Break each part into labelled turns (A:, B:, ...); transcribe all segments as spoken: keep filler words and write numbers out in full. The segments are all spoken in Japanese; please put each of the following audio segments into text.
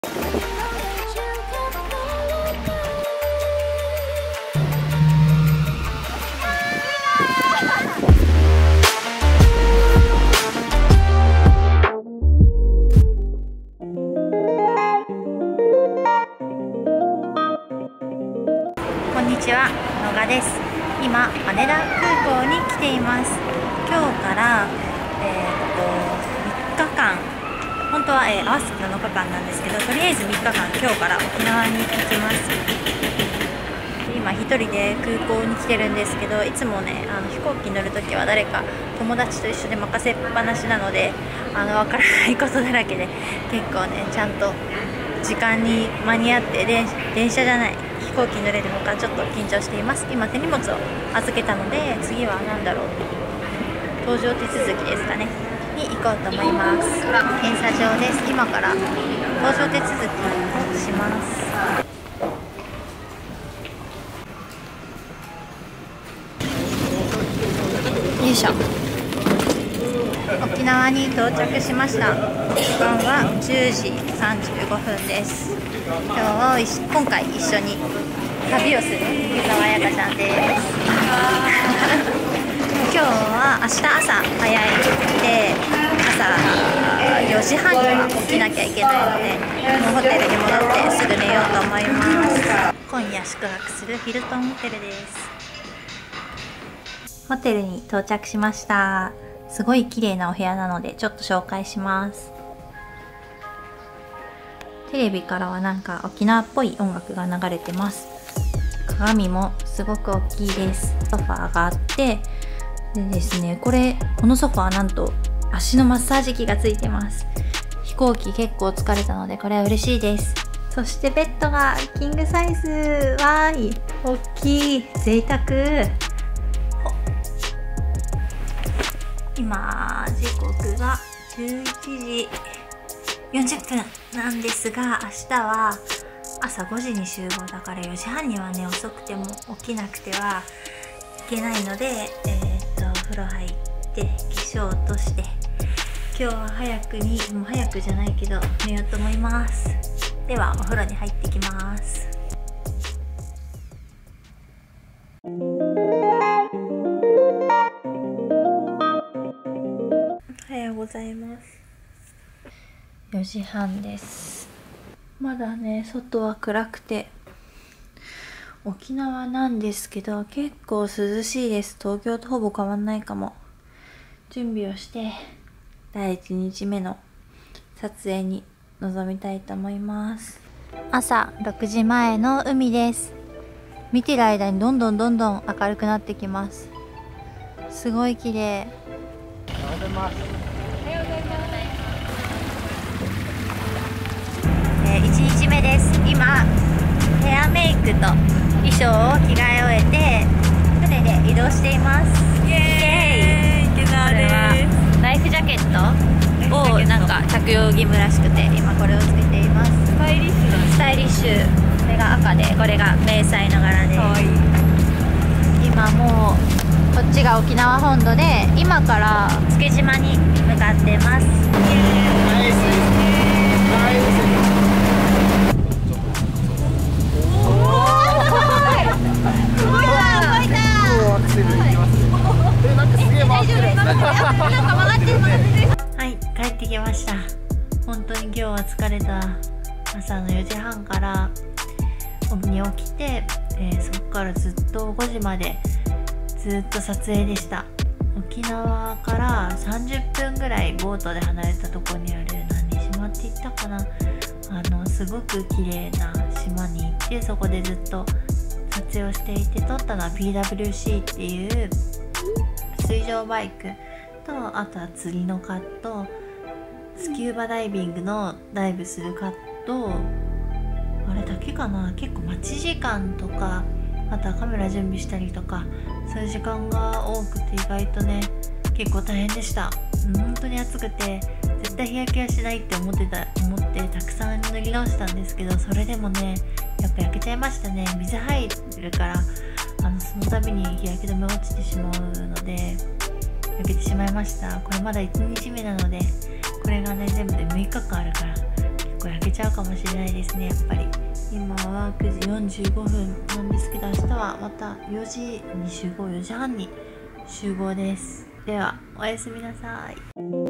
A: こんにちは、野賀です。今、羽田空港に来ています。今日から、えー、とみっかかん、本当は、えー、合わせてなのかかんなんですけど、とりあえずみっかかん、今日から沖縄に行きます。今、一人で空港に来てるんですけど、いつもね、あの飛行機に乗るときは誰か友達と一緒で任せっぱなしなので、あの分からないことだらけで、結構ね、ちゃんと時間に間に合って電、電車じゃない。飛行機に乗れるのかちょっと緊張しています。今手荷物を預けたので、次は何だろう、搭乗手続きですかねに行こうと思います。検査場です。今から搭乗手続きをします。よいしょ。沖縄に到着しました。時間はじゅうじさんじゅうごふんです。今日今回一緒に旅をする湯沢彩香ちゃんです。今日は明日朝早いので、朝よじはんには起きなきゃいけないので、もうホテルに戻ってすぐ寝ようと思います。今夜宿泊するヒルトンホテルです。ホテルに到着しました。すごい綺麗なお部屋なのでちょっと紹介します。テレビからはなんか沖縄っぽい音楽が流れてます。鏡もすごく大きいです。ソファーがあって、でですね、これこのソファーなんと足のマッサージ機がついてます。飛行機結構疲れたのでこれは嬉しいです。そしてベッドがキングサイズ、わーい、大きい、贅沢。今時刻がじゅういちじよんじゅっぷんなんですが、明日は朝ごじに集合だからよじはんにはね、遅くても起きなくてはいけないので、えー、っとお風呂入って化粧落として、今日は早くに、もう早くじゃないけど寝ようと思います。ではお風呂に入ってきます。おはようございます。よじはんです。まだね、外は暗くて、沖縄なんですけど結構涼しいです。東京とほぼ変わんないかも。準備をしてだいいちにちめの撮影に臨みたいと思います。朝ろくじまえの海です。見てる間にどんどんどんどん明るくなってきます。すごい綺麗。おはようございます。いちにちめです。今ヘアメイクと衣装を着替え終えて船で移動しています。イエーイ。これはライフジャケットをなんか着用義務らしくて、今これをつけています。スタイリッシュだね。スタイリッシュ。これが赤で、これが迷彩の柄です。かわいい。今もうこっちが沖縄本土で、今から助島に向かってます。はい、帰ってきました。本当に今日は疲れた。朝のよじはんからに起きて、えー、そこからずっとごじまでずっと撮影でした。沖縄からさんじゅっぷんぐらいボートで離れたところにある何島って言ったかな、あのすごく綺麗な島に行って、そこでずっと撮影をしていて、撮ったのは ピーダブリューシー っていう水上バイクと、あとは釣りのカット、スキューバダイビングのダイブするカット、あれだけかな。結構待ち時間とか、あとはカメラ準備したりとか、そういう時間が多くて意外とね結構大変でした。本当に暑くて絶対日焼けはしないって思ってた思ってたくさん塗り直したんですけど、それでもねやっぱ焼けちゃいましたね。水入るから、あのその度に日焼け止め落ちてしまうので焼けてしまいました。これまだいちにちめなので、これがね全部でむいかかんあるから結構焼開けちゃうかもしれないですね。やっぱり今はくじよんじゅうごふんなんですけど、明日はまたよじに集合、よじはんに集合です。ではおやすみなさい。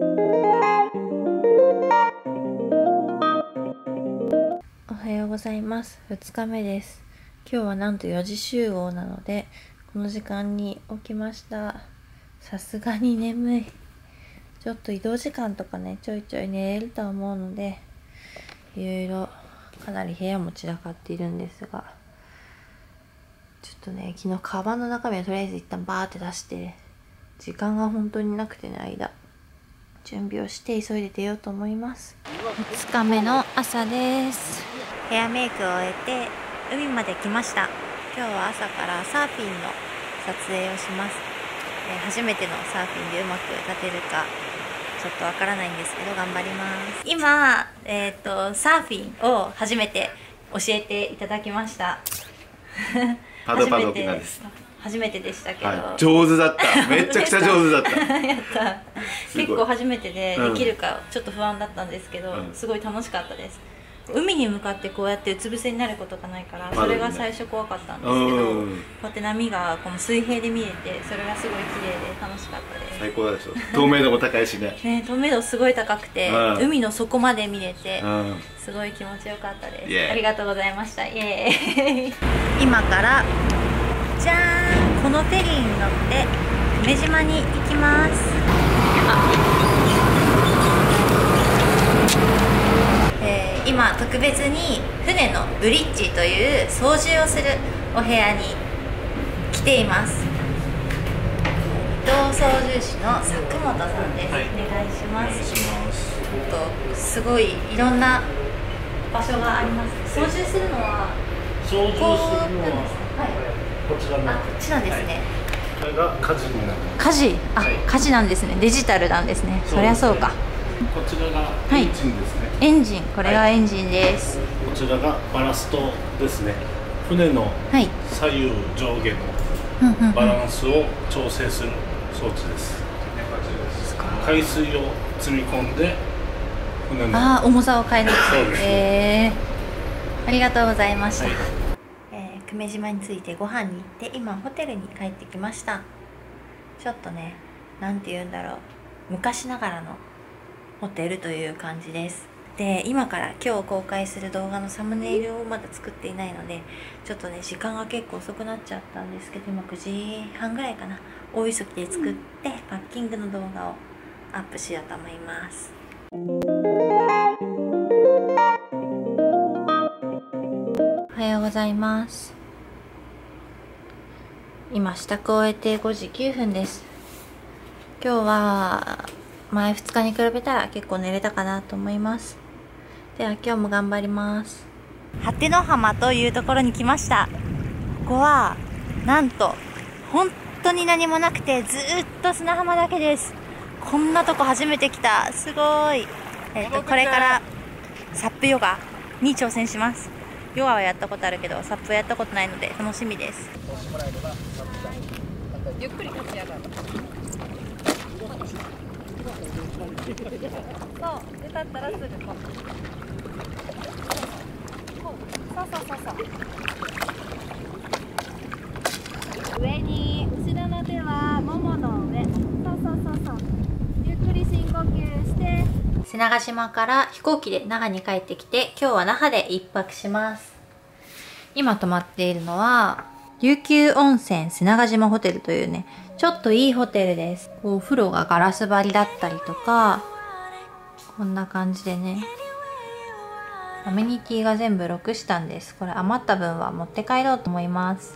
A: おはようございます。ふつかめです。今日はなんとよじ集合なのでこの時間に起きました。さすがに眠い。ちょっと移動時間とかね、ちょいちょい寝れると思うので、いろいろかなり部屋も散らかっているんですが、ちょっとね、昨日カバンの中身をとりあえず一旦バーって出して、時間が本当になくてね、間準備をして急いで出ようと思います。ふつかめの朝です。ヘアメイクを終えて海まで来ました。今日は朝からサーフィンの撮影をします。えー、初めてのサーフィンでうまく立てるかちょっとわからないんですけど頑張ります。今、えっとサーフィンを初めて教えていただきました。
B: パドパドキナです。
A: 初めてでしたけど、
B: はい、上手だった。めちゃくちゃ上手だった
A: やった結構初めてでできるかちょっと不安だったんですけど、うん、すごい楽しかったです。海に向かってこうやってうつ伏せになることがないからそれが最初怖かったんですけど、こうやって波がこの水平で見えてそれがすごい綺麗で楽しかったです。
B: 最高でしょ。透明度も高いしね。
A: ね、透明度すごい高くて、うん、海の底まで見れて、うん、すごい気持ちよかったです。ありがとうございました。イエーイ今からじゃーん、このフェリーに乗って久米島に行きます。えー、今特別に船のブリッジという操縦をするお部屋に来ています。伊藤操縦士の佐久本さんです。はい、お願いします。とすごいいろんな場所があります。操縦するのは
C: 操縦するのはこちら
A: なんです。あ、こっちなんですね。
C: これが舵になります。
A: 舵、あ、舵なんですね。デジタルなんですね。そりゃそうか。
C: こちらがエンジンですね。
A: エンジン、これがエンジンです。
C: こちらがバラストですね。船の左右上下のバランスを調整する装置です。海水を積み込んで船の
A: あ、重さを変える。そうですね。えー、ありがとうございました。はい、久米島に着いてご飯に行って今ホテルに帰ってきました。ちょっとね、なんて言うんだろう、昔ながらのホテルという感じです。で、今から今日公開する動画のサムネイルをまだ作っていないのでちょっとね時間が結構遅くなっちゃったんですけど、今くじはんぐらいかな、大急ぎで作ってパッキングの動画をアップしようと思います。おはようございます。今支度を終えてごじきゅうふんです。今日は前ふつかに比べたら結構寝れたかなと思います。では今日も頑張ります。果ての浜というところに来ました。ここはなんと本当に何もなくてずーっと砂浜だけです。こんなとこ初めて来た。すごい。えっとこれからサップヨガに挑戦します。ヨガはやったことあるけどサップはやったことないので楽しみです。ゆっくり立ち上がる。そう、で立ったらすぐこう。そうそうそうそう。上に後ろの手はももの上。そうそうそうそう。ゆっくり深呼吸して。瀬長島から飛行機で那覇に帰ってきて、今日は那覇で一泊します。今泊まっているのは琉球温泉瀬長島ホテルというね、ちょっといいホテルです。こうお風呂がガラス張りだったりとか、こんな感じでね、アメニティが全部ろくしたんです。これ余った分は持って帰ろうと思います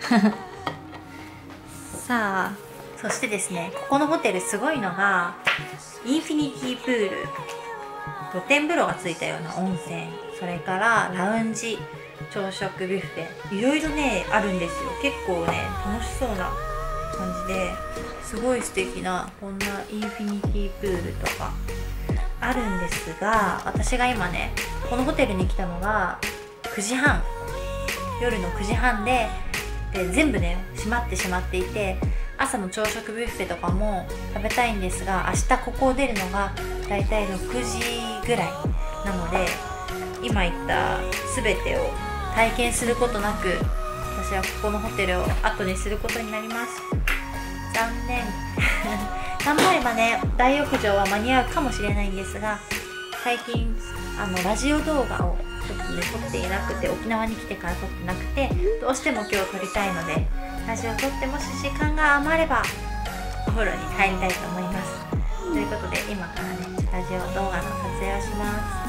A: さあ、そしてですね、ここのホテルすごいのがインフィニティプール、露天風呂がついたような温泉、それからラウンジ、朝食ビュッフェ、いろいろねあるんですよ。結構ね楽しそうな感じですごい素敵なこんなインフィニティプールとかあるんですが、私が今ねこのホテルに来たのがくじはん、夜のくじはんで、で全部ね閉まってしまっていて、朝の朝食ビュッフェとかも食べたいんですが、明日ここを出るのがだいたいろくじぐらいなので、 今言った全てを体験することなく、私はここのホテルを後にすることになります。残念頑張ればね、大浴場は間に合うかもしれないんですが、最近あのラジオ動画をちょっとね撮っていなくて、沖縄に来てから撮ってなくて、どうしても今日撮りたいのでラジオ撮って、もし時間が余ればお風呂に入りたいと思います。ということで今からねラジオ動画の撮影をします。